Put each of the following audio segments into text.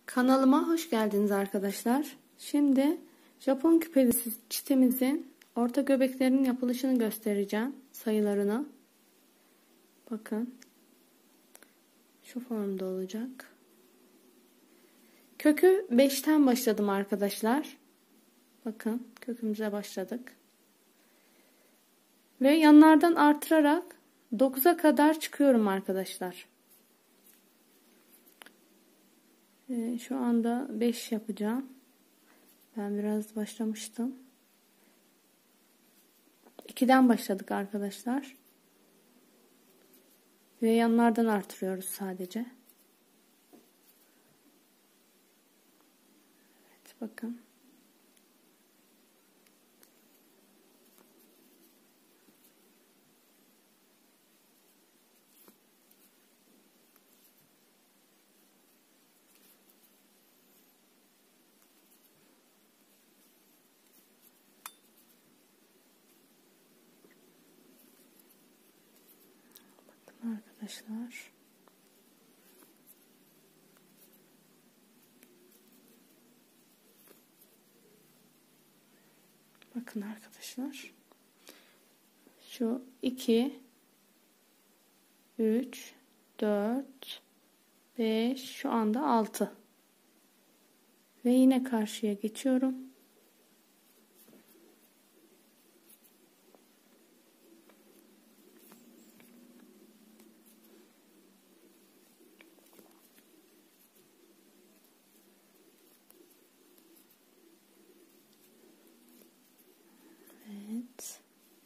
Kanalıma hoş geldiniz arkadaşlar. Şimdi Japon küpeli çitimizin orta göbeklerinin yapılışını göstereceğim. Sayılarını. Bakın. Şu formda olacak. Kökü 5'ten başladım arkadaşlar. Bakın kökümüze başladık. Ve yanlardan artırarak 9'a kadar çıkıyorum arkadaşlar. Şu anda 5 yapacağım. Ben biraz başlamıştım. 2'den başladık arkadaşlar. Ve yanlardan artırıyoruz sadece. Evet, bakın. Arkadaşlar. Bakın arkadaşlar. Şu 2 3 4 5 şu anda 6. Ve yine karşıya geçiyorum. Evet.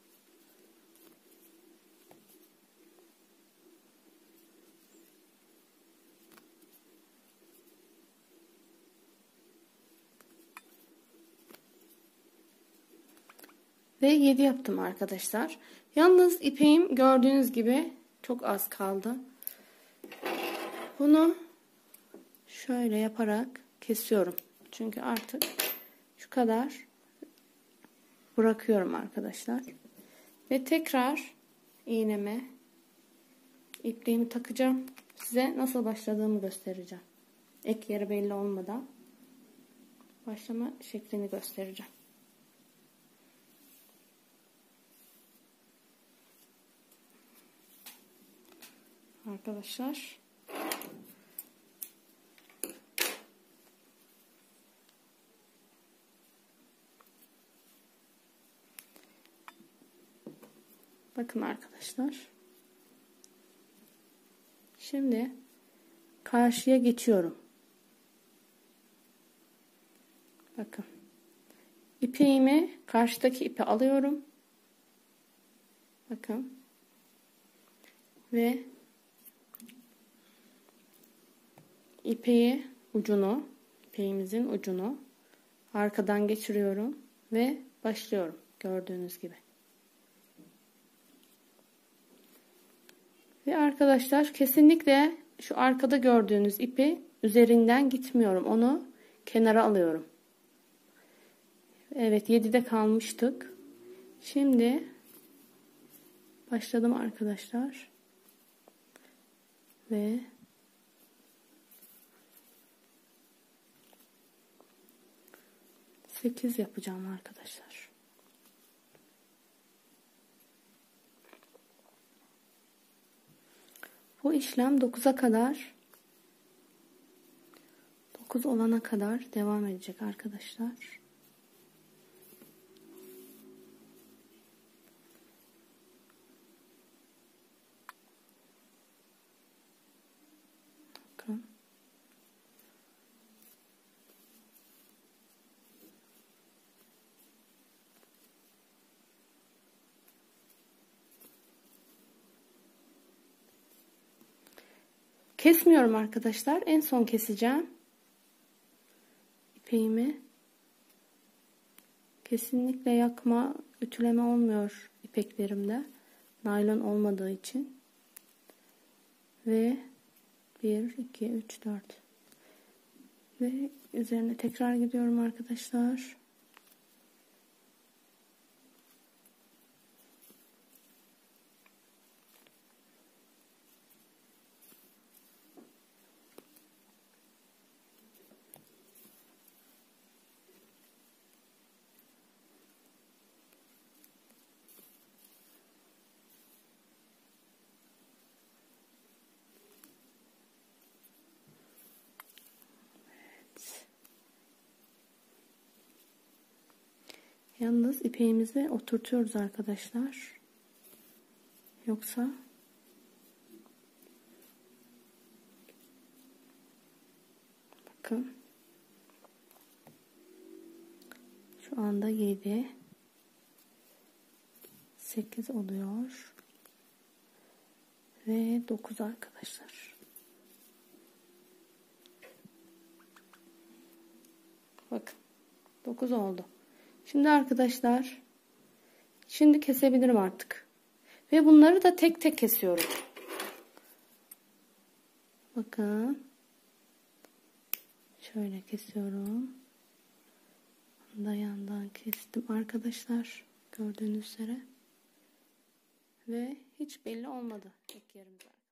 Ve 7 yaptım arkadaşlar. Yalnız ipeğim gördüğünüz gibi çok az kaldı. Bunu şöyle yaparak kesiyorum. Çünkü artık şu kadar bırakıyorum arkadaşlar. Ve tekrar iğneme ipliğimi takacağım. Size nasıl başladığımı göstereceğim. Ek yeri belli olmadan başlama şeklini göstereceğim. Arkadaşlar. Bakın arkadaşlar. Şimdi karşıya geçiyorum. Bakın. İpeğimi karşıdaki ipe alıyorum. Bakın. Ve ipeğimizin ucunu arkadan geçiriyorum ve başlıyorum gördüğünüz gibi. Ve arkadaşlar kesinlikle şu arkada gördüğünüz ipi üzerinden gitmiyorum. Onu kenara alıyorum. Evet, 7'de kalmıştık. Şimdi başladım arkadaşlar. Ve sekiz yapacağım arkadaşlar. Bu işlem 9'a kadar 9 olana kadar devam edecek arkadaşlar. Bakın. Kesmiyorum arkadaşlar. En son keseceğim. İpeğimi. Kesinlikle yakma, ütüleme olmuyor ipeklerimde. Naylon olmadığı için. Ve 1, 2, 3, 4. Ve üzerine tekrar gidiyorum arkadaşlar. Yalnız ipeğimizi oturtuyoruz arkadaşlar. Yoksa bakın şu anda 7 8 oluyor ve 9 arkadaşlar. Bakın 9 oldu. Şimdi arkadaşlar, şimdi kesebilirim artık. Ve bunları da tek tek kesiyorum. Bakın. Şöyle kesiyorum. Bunu da yandan kestim arkadaşlar. Gördüğünüz üzere. Ve hiç belli olmadı ilk yarım zaten.